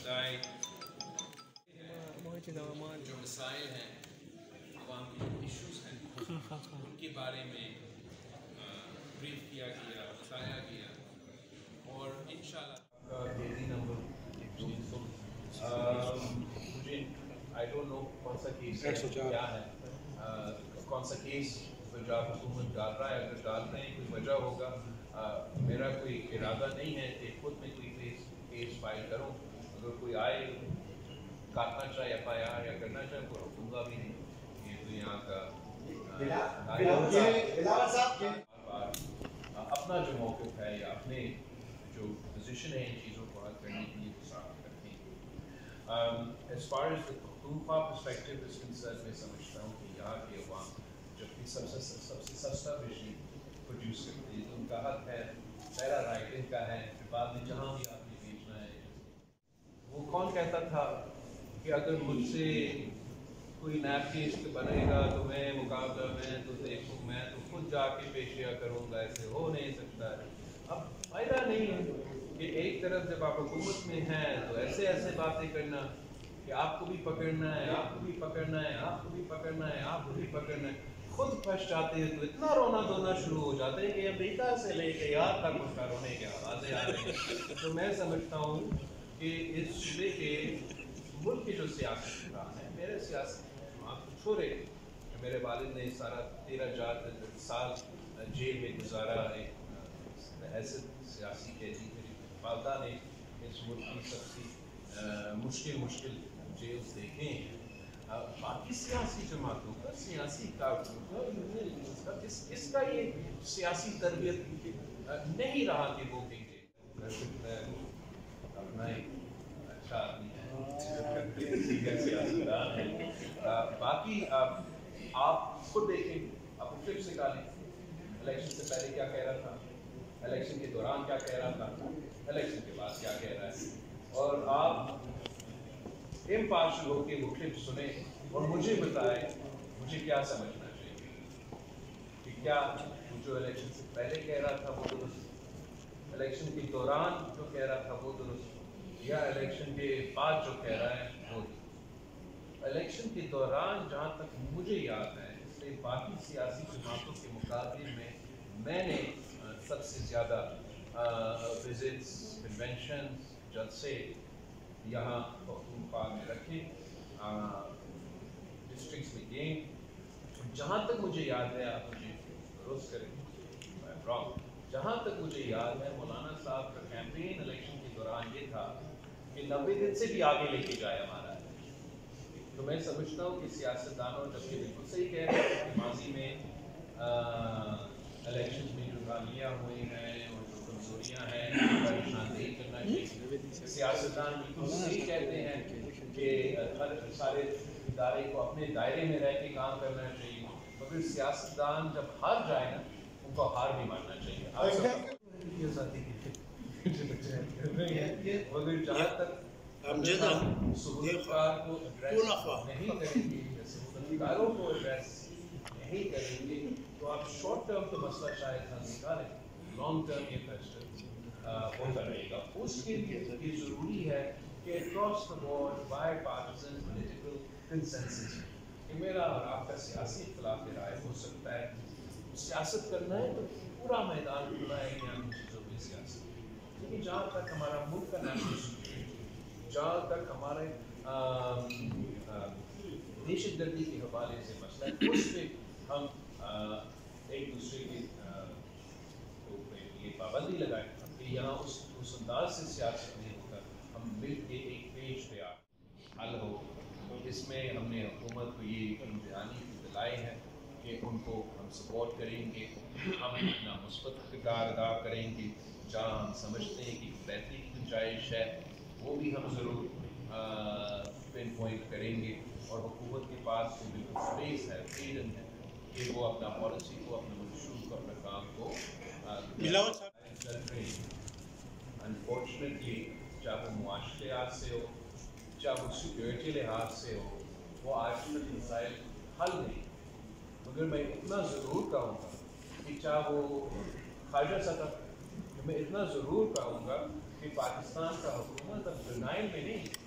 مسائل جو مسائل ہیں عوام کے ایشوز ہیں ان کے بارے میں بریف کیا گیا، بتایا گیا اور انشاءاللہ کیسی نمبر مجھے آئی ڈونٹ نو کون سا کیس کیا ہے، کون سا کیس پنجاب حکومت ڈال رہا ہے. اگر ڈال رہے ہیں کوئی وجہ ہوگا. میرا کوئی ارادہ نہیں ہے کہ خود میں کوئی کیس فائل کروں. اگر کوئی آئے کاٹنا چاہے FIR یا کرنا چاہے تو رکوں گا بھی نہیں. یہ تو یہاں کا اپنا جو موقف ہے یا اپنے جو پوزیشن ہے ان چیزوں کو حل کرنے کے لیے وہ صاف رکھیں. As far as the Pakhtunkhwa perspective is concerned, میں سمجھتا ہوں کہ یہاں کے عوام جب بھی سب سے سستا بجلی پروڈیوس کرتے ہیں تو ان کا حق ہے، پہلا رائٹ ان کا ہے کہ بعد میں جہاں بھی آپ نے بیچنا ہے. وہ کون کہتا تھا کہ اگر مجھ سے کوئی نیب کیس بنے گا تو میں مقابلہ میں تو دیکھوں، میں تو خود جا کے پیشیاں کروں گا، ایسے ہو نہیں سکتا ہے. اب فائدہ نہیں ہے کہ ایک طرف جب آپ حکومت میں ہیں تو ایسے باتیں کرنا کہ آپ کو بھی پکڑنا ہے، آپ کو بھی پکڑنا ہے، آپ کو بھی پکڑنا ہے، آپ کو بھی پکڑنا ہے. خود پھنس جاتے ہیں تو اتنا رونا دھونا شروع ہو جاتے ہیں کہ امریکہ سے لے کے یہاں تک اس کا رونے کے آوازیں آ رہی ہیں. تو میں سمجھتا ہوں کہ اس صوبے کے ملک کی جو سیاست ہے، میرے سیاست آپ کو چھوڑے کہ میرے والد نے سارا 13 سال جیل میں گزارا، ایک حیثیت سیاسی قیدی. میری والدہ نے اس ملک کی سب سے مشکل جیلز دیکھیں. باقی سیاسی جماعتوں کا، سیاسی کارکنوں کا، اس کا یہ سیاسی تربیت نہیں رہا کہ وہ کہیں اپنا ایک اچھا آدمی ہے، سیاستدان ہے. باقی آپ خود دیکھیں، آپ کو کلپ نکالیں، الیکشن سے پہلے کیا کہہ رہا تھا، الیکشن کے دوران کیا کہہ رہا تھا، الیکشن کے بعد کیا کہہ رہا ہے. اور آپ امپارشل ہو کے وہ کلپ سنیں اور مجھے بتائیں مجھے کیا سمجھنا چاہیے کہ کیا جو الیکشن سے پہلے کہہ رہا تھا وہ درست، الیکشن کے دوران جو کہہ رہا تھا وہ درست، یا الیکشن کے بعد جو کہہ رہا ہے وہ درست. الیکشن کے دوران جہاں تک مجھے یاد ہے، اس لیے باقی سیاسی جماعتوں کے مقابلے میں نے سب سے زیادہ وزٹس، کنونشنز، جلسے یہاں پختونخوا میں رکھے، ڈسٹرکٹس میں گئے. جہاں تک مجھے یاد ہے، آپ مجھے درست کریں، جہاں تک مجھے یاد ہے مولانا صاحب کا کیمپین الیکشن کے دوران یہ تھا کہ 90 دن سے بھی آگے لے کے جائے ہمارا. تو میں سمجھتا ہوں کہ سیاستدانوں جب یہ بالکل صحیح کہہ رہے ہیں کہ ماضی میں الیکشن میں جو غلطیاں ہوئی ہیں اور جو کمزوریاں ہیں ان کا نشاندہی کرنا چاہیے. سیاستدان بالکل صحیح کہتے ہیں کہ ہر سارے ادارے کو اپنے دائرے میں رہ کے کام کرنا چاہیے، مگر سیاستدان جب ہار جائے نا ان کو ہار بھی ماننا چاہیے. مگر جہاں تک سہولتکار کو ایڈریس نہیں کریں گے، سہولتکاروں کو ایڈریس نہیں کریں گے تو آپ شارٹ ٹرم تو مسئلہ شاید حل نکالیں، لانگ ٹرم یہ کوسچن ہوتا رہے گا. اس کے لیے یہ ضروری ہے کہ across the board bipartisan political consensus کہ میرا اور آپ کا سیاسی اختلاف رائے ہو سکتا ہے، سیاست کرنا ہے تو پورا میدان کھلا ہے کہ ہم چیزوں میں سیاست. لیکن جہاں تک ہمارا ملک کا نیشنل سیکورٹی، جہاں تک ہمارے دہشت گردی کے حوالے سے مسئلہ ہے، اس پہ ہم ایک دوسرے کے یہ پابندی لگائیں کہ یہاں اس انداز سے سیاست نہیں ہوتا، ہم مل کے ایک پیج پہ حل ہو. اس میں ہم نے حکومت کو یہ امتحانی دلائی ہے کہ ان کو ہم سپورٹ کریں گے، ہم اپنا مثبت کردار ادا کریں گے. جہاں ہم سمجھتے ہیں کہ بہتری کی گنجائش ہے وہ بھی ہم ضرور پن پوائنٹ کریں گے. اور حکومت کے پاس جو بالکل اسپیس ہے، فریڈم ہے کہ وہ اپنا پالیسی کو، اپنے منشور کو، اپنے کام کو انفارچونیٹلی چاہے وہ معاشرے لحاظ سے ہو، چاہے وہ سیکورٹی لحاظ سے ہو، وہ آج تک مسائل حل نہیں. مگر میں اتنا ضرور کہوں گا کہ چاہے وہ خارجہ سطح، میں اتنا ضرور کہوں گا کہ پاکستان کا حکومت اب ڈینائل میں نہیں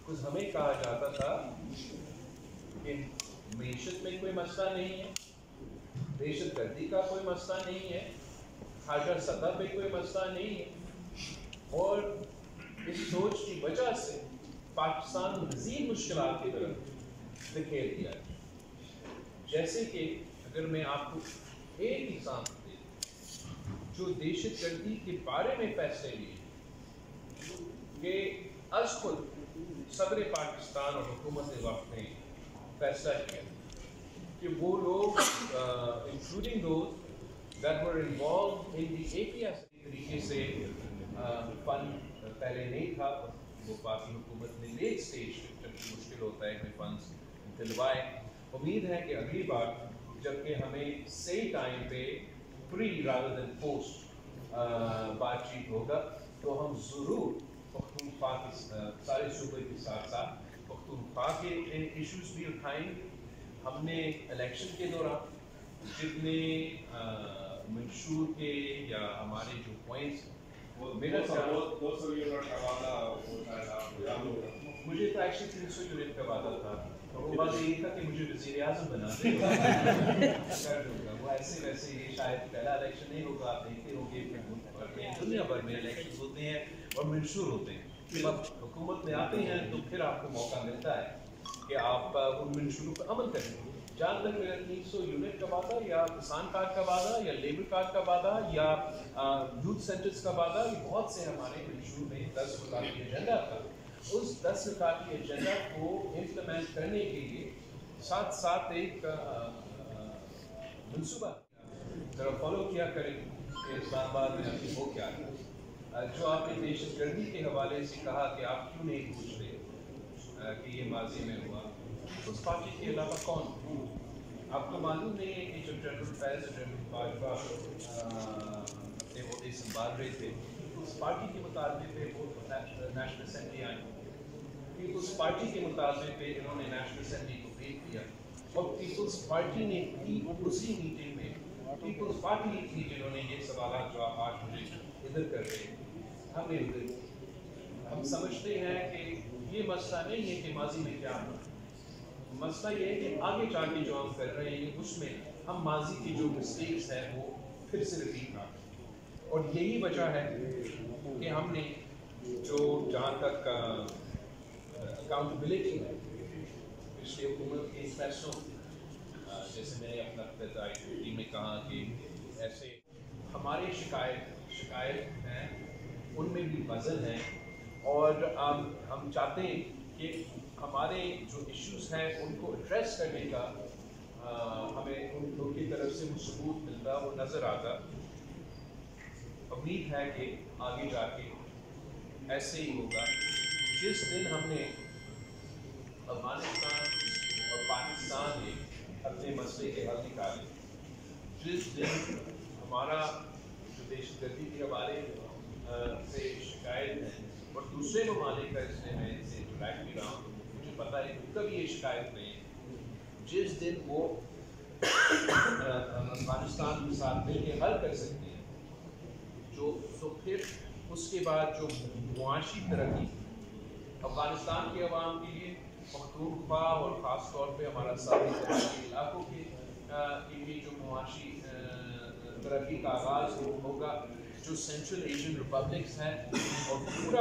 कुछ हमें कहा जाता था कि मईशत में कोई मसला नहीं है, दहशत गर्दी का कोई मसला नहीं है, खाजा सतह पे कोई मसला नहीं है। और इस सोच की वजह से पाकिस्तान मज़ीद मुश्किलात की तरफ धकेल दिया। जैसे कि अगर मैं आपको एक एग्जाम्पल दे जो दहशत गर्दी के बारे में फैसले लिए कि अज खुद सदर पाकिस्तान और हुकूमत वक्त ने फैसला किया कि वो लोग including those that were involved in the APS तरीके से फंड पहले नहीं था, वो बाकी हुकूमत ने लेट स्टेज जब मुश्किल होता है कि फंड्स दिलवाए। उम्मीद है कि अगली बार जबकि हमें सही टाइम पे प्री रादर देन पोस्ट बातचीत होगा तो हम ज़रूर पख्तूनख्वा के सारे सूबे के साथ साथ पख्तूनख्वा के इश्यूज भी उठाएंगे। हमने इलेक्शन के दौरान जितने मंशूर के या हमारे जो पॉइंट्स मेरा 200 यूनिट का वादा मुझे तो एक्चुअली 300 यूनिट का वादा था, तो वो वादा ये था कि मुझे वज़ीर आज़म बना दे कर दूंगा। वो ऐसे वैसे ये शायद पहला इलेक्शन नहीं होगा, आप देखते होंगे दुनिया भर में इलेक्शन होते हैं और मंशूर होते हैं, जब हुकूमत में आते हैं तो फिर आपको मौका मिलता है कि आप उन मंशूरों पर अमल करें। जहाँ तक 300 यूनिट का वादा या किसान कार्ड का वादा या लेबर कार्ड का वादा या यूथ सेंटर्स का वादा, ये बहुत से हमारे मंशूर में 10 रुकावटी एजेंडा था। उस 10 रुकावटी एजेंडा को इम्प्लीमेंट करने के लिए साथ साथ एक मनसूबा जरा फॉलो किया करें कि इस्लामाबाद में अभी हो क्या है। जो आपने दहशत गर्दी के हवाले से कहा कि आप क्यों नहीं पूछते कि ये माजी में हुआ, उस पार्टी के अलावा कौन? आपको मालूम नहीं है कि जब जनरल फैज़ जनरल बाजवा अपने वोटे संभाल रहे थे तो उस पार्टी के मुताबिक पे वो नेशनल असेंबली आई, पीपल्स पार्टी के मुताबिक पे इन्होंने नेशनल असेंबली को भेज दिया और पीपल्स पार्टी ने उसी मीटिंग में पीपल्स पार्टी थी जिन्होंने ये सवाल जो आप आज मुझे इधर कर रहे हैं हमने उधर। हम समझते हैं कि ये मसला नहीं है कि माजी में क्या हुआ, मसला ये है कि आगे जाके जो हम कर रहे हैं उसमें हम माजी की जो मिस्टेक्स हैं वो फिर से रिपीट ना करें। और यही वजह है कि हमने जो जहाँ तक अकाउंटेबिलिटी है पिछली हुकूमत के फैसलों, जैसे मैंने अपना इब्तिदाई में कहा कि ऐसे हमारे शिकायत हैं उनमें भी वज़न है और हम चाहते हैं कि हमारे जो इश्यूज हैं उनको एड्रेस करने का हमें उन लोगों की तरफ से वो सबूत मिलता, वो नज़र आता। उम्मीद है कि आगे जाके ऐसे ही होगा। जिस दिन हमने अफगानिस्तान और पाकिस्तान ने अपने मसले के हल निकाले, जिस दिन हमारा जो दहशतगर्दी के हवाले से शिकायत है और दूसरे ममालिक का इसलिए मैं इनसे इंटरेक्ट भी रहा हूँ, मुझे पता है कभी ये शिकायत नहीं है, जिस दिन वो अफगानिस्तान के साथ मिलकर हल कर सकती है जो तो फिर उसके बाद जो मुआशी तरक्की अफगानिस्तान के अवाम के लिए पख्तूनख्वा और ख़ास तौर पे हमारा साथी इलाकों के लिए जो मुआशी तरक्की का आगाज़ होगा, जो सेंट्रल एशियन रिपब्लिक्स हैं और पूरा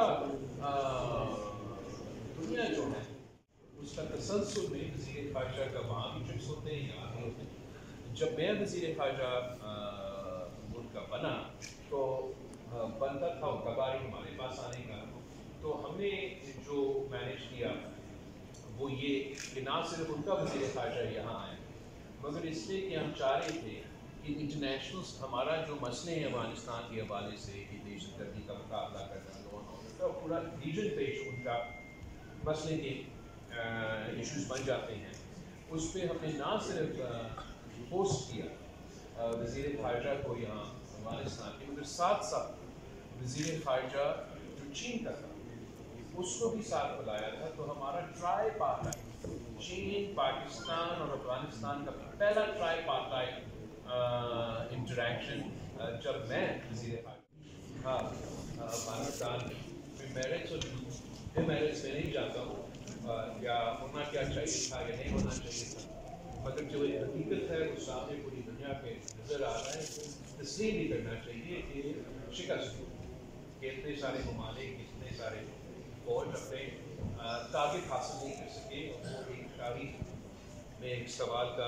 दुनिया जो है उसका तसलसल में वज़ीर ख़ारजा का वहाँ भी ट्रिप्स होते हैं, यहाँ भी होते हैं। जब मैं वज़ीर ख़ारजा मुल्क का बना तो बनता था कबारी हमारे पास आने का, तो हमने जो मैनेज किया वो ये कि ना सिर्फ उनका वज़ीर ख़ारजा यहाँ आए मगर इसलिए कि हम चाह रहे थे कि इंटरनेशनल हमारा जो मसले हैं अफगानिस्तान के हवाले से कि दहशतगर्दी का मुकाबला करना, लॉ एंड ऑर्डर का पूरा रीजन पे उनका मसले के इश्यूज बन जाते हैं, उस पर हमने ना सिर्फ पोस्ट किया वज़ीर ख़ारजा को यहाँ अफगानिस्तान के, मगर साथ साथ वज़ीर ख़ारजा जो चीन का था उसको भी साथ बुलाया था। तो हमारा ट्राई पार्टाइट चीन, पाकिस्तान और अफगानिस्तान का पहला ट्राई पार्टाइट इंटरेक्शन जब मैं वज़ीर ख़ारजा अफगानिस्तान में मैरिज और پھر میں اس میں نہیں جاتا ہوں یا ہونا کیا چاہیے تھا یا نہیں ہونا چاہیے تھا، مگر جو حقیقت ہے وہ سامنے پوری دنیا پہ نظر آ رہا ہے. تسلیم بھی کرنا چاہیے کہ شکست کہ اتنے سارے ممالک اتنے سارے فوج اپنے ٹارگیٹ حاصل نہیں کر سکے. وہ ایک تاریخ میں ایک سوال کا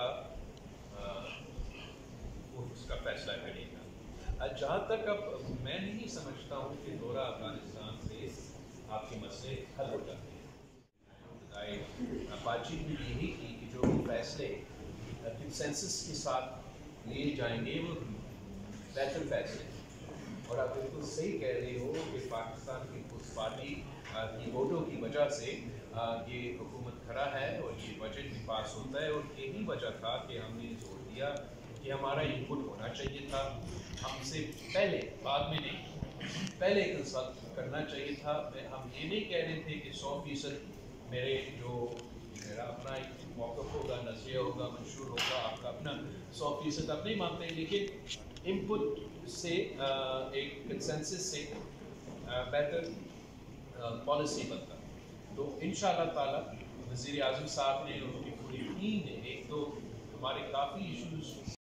اس کا فیصلہ کرے گا. جہاں تک اب میں نہیں سمجھتا ہوں کہ دورہ افغانستان سے آپ کے مسئلے حل ہو جاتے ہیں. بات چیت بھی یہی کی کہ جو فیصلے کنسنسس کے ساتھ لیے جائیں گے وہ بہتر فیصلے. اور آپ بالکل صحیح کہہ رہے ہو کہ پاکستان کی پیپلز پارٹی کی ووٹوں کی وجہ سے یہ حکومت کھڑا ہے اور یہ بجٹ بھی پاس ہوتا ہے. اور یہی وجہ تھا کہ ہم نے زور دیا کہ ہمارا انپٹ ہونا چاہیے تھا ہم سے پہلے، بعد میں نہیں، پہلے کنسلٹ کرنا چاہیے تھا. ہم یہ نہیں کہہ رہے تھے کہ 100% میرا اپنا ایک موقف ہوگا، نظریہ ہوگا، منشور ہوگا، آپ کا اپنا 100% آپ نہیں مانتے، لیکن انپٹ سے ایک کنسنسس سے بہتر پالیسی بنتا. تو انشاءاللہ تعالی وزیر اعظم صاحب نے اور ان کی پوری ٹیم نے ایک تو ہمارے کافی ایشوز